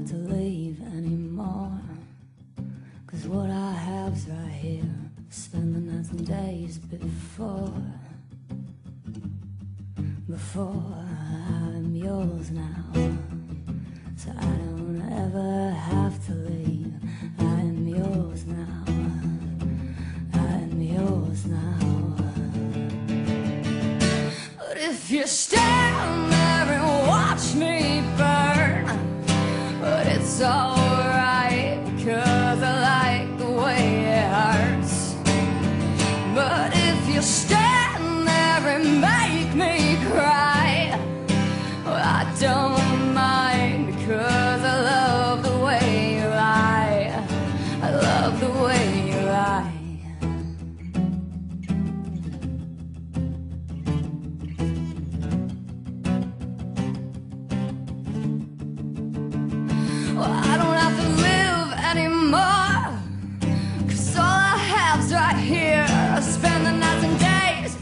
have to leave anymore, 'cause what I have's right here. Spend the nights and days before I'm yours now. So I don't ever have to leave. I am yours now. I am yours now. But if you stand there and watch me burn, but it's alright, because I like the way it hurts. But if you stand there and make me cry, well, I don't mind, because I love the way you lie. I love the way you lie. Well, I don't have to live anymore, 'cause all I have's right here. I spend the nights and days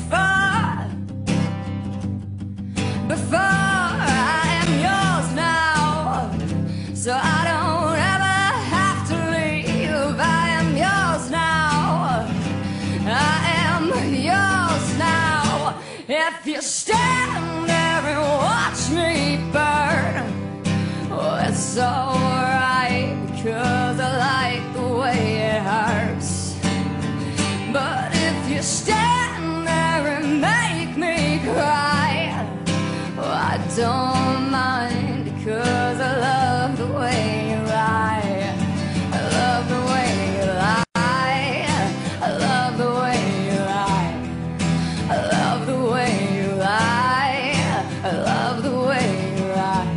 before I am yours now. So I don't ever have to leave. I am yours now. I am yours now. If you stand there and watch me burn, oh, it's alright, because I like the way it hurts. But if you stand there and make me cry, oh, I don't mind, because I love the way you lie. I love the way you lie. I love the way you lie. I love the way you lie. I love the way you lie.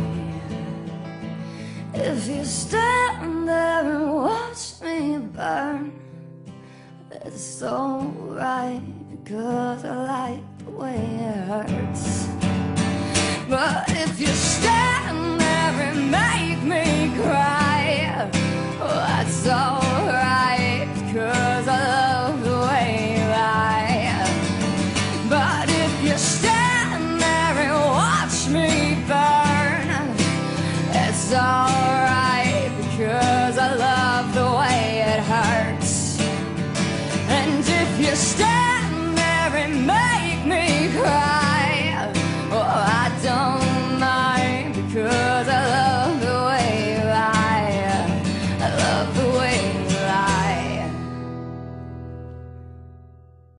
If you stand there and watch me burn, it's alright, because I like the way it hurts. But if you stand there and make me cry, oh, that's alright, because I love the way you lie. But if you stand there and watch me burn, it's alright, because I love the way it hurts. And if you stand